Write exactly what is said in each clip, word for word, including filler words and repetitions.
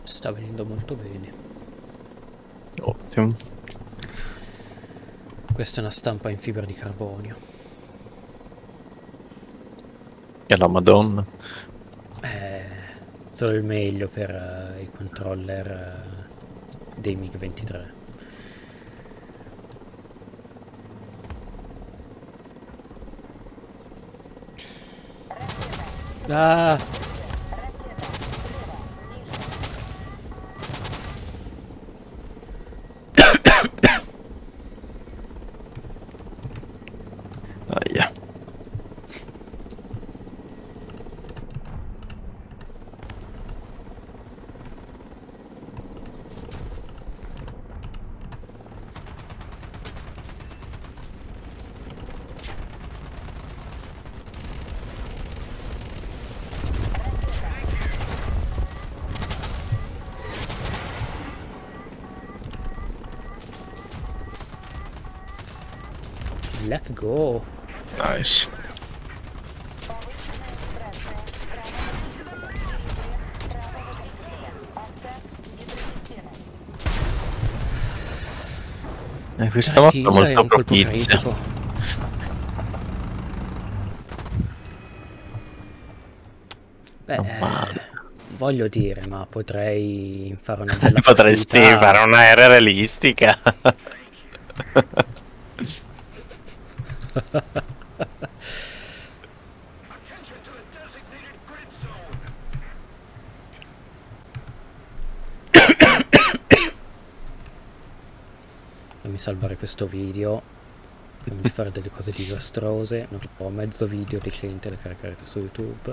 Sta venendo molto bene. Ottimo. Questa è una stampa in fibra di carbonio. E la Madonna. Eh, solo il meglio per uh, i controller uh, dei MiG ventitré. Ah! Aia. Let go! Nice. E questa tre mappa è kill e molto un colpo propizia. critico. Beh, Non eh, male. voglio dire, ma potrei fare una bella Potresti fare partita. un'aerea realistica. Fammi salvare questo video prima di fare delle cose disastrose. Non ho mezzo video decente da caricare su YouTube.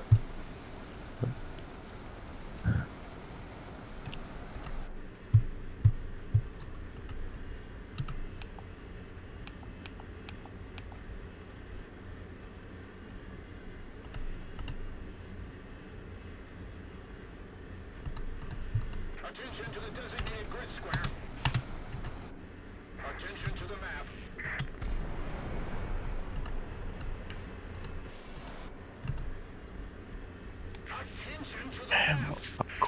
Eh, ma fuck.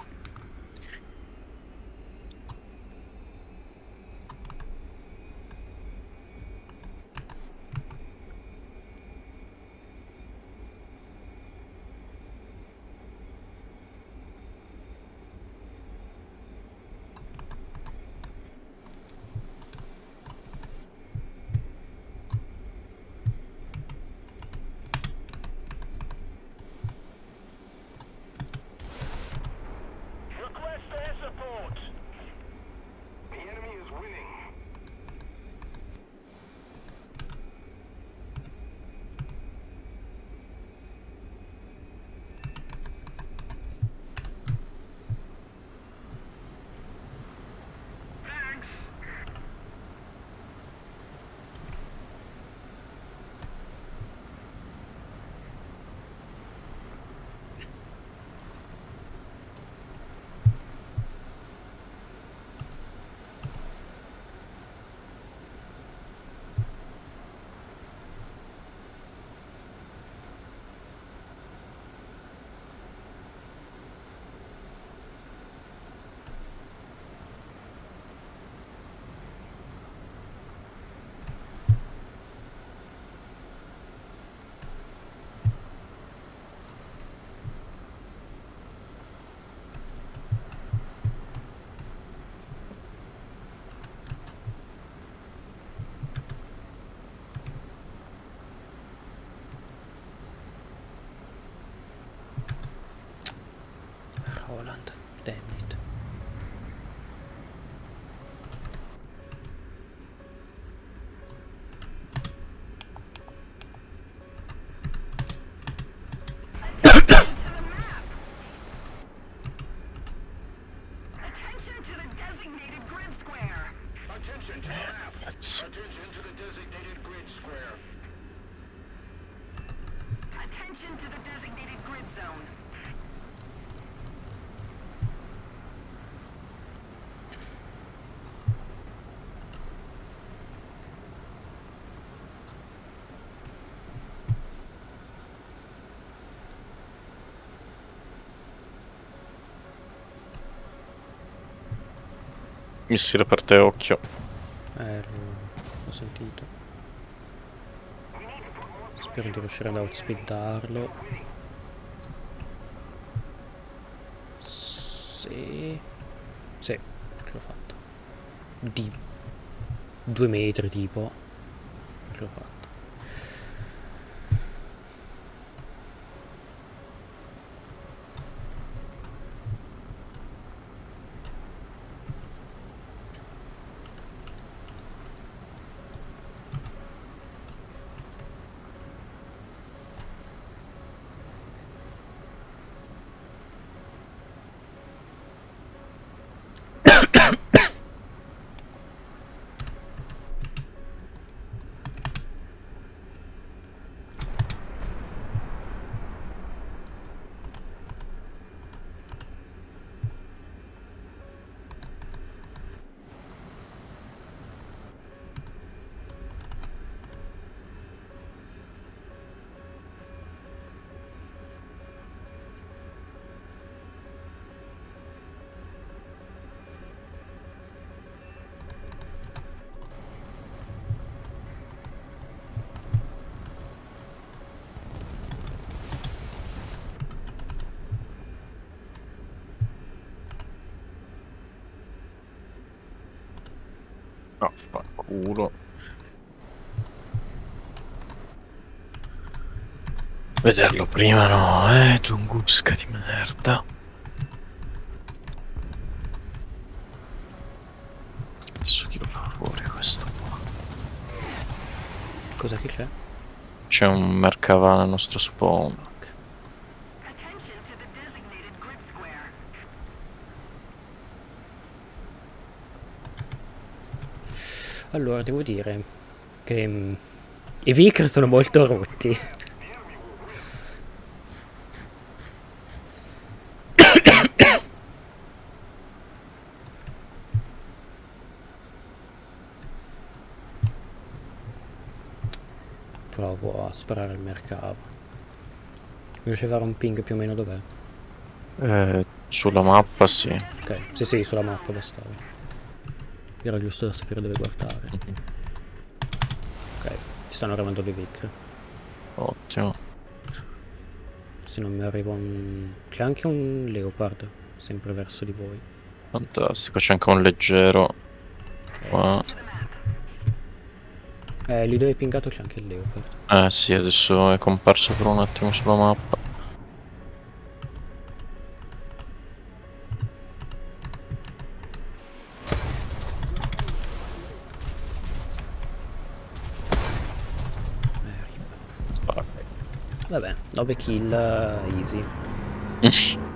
Missile per te, occhio. Eh, l'ho sentito. Spero di riuscire ad outspeedarlo. Sì. Sì, ce l'ho fatta. Di due metri tipo. Ce l'ho fatta. No, fa culo. Vederlo prima no, eh, Tunguska di merda. Adesso chi lo fa fuori questo qua? Cosa che c'è? C'è un Merkava nel nostro spawn. Ok. Allora, devo dire che mm, i Vicar sono molto rotti. Provo a sparare al mercato. Riesci a fare un ping più o meno dov'è? Eh, sulla mappa sì. Ok, sì sì, sulla mappa bastava. Era giusto da sapere dove guardare. Mhm. Ok, ci stanno arrivando dei Vicar. Ottimo. Se non mi arriva un... C'è anche un Leopard, sempre verso di voi. Fantastico, c'è anche un leggero qua. Eh, lì dove è pingato c'è anche il Leopard. Eh sì, adesso è comparso per un attimo sulla mappa. Vabbè, nove kill, uh, easy.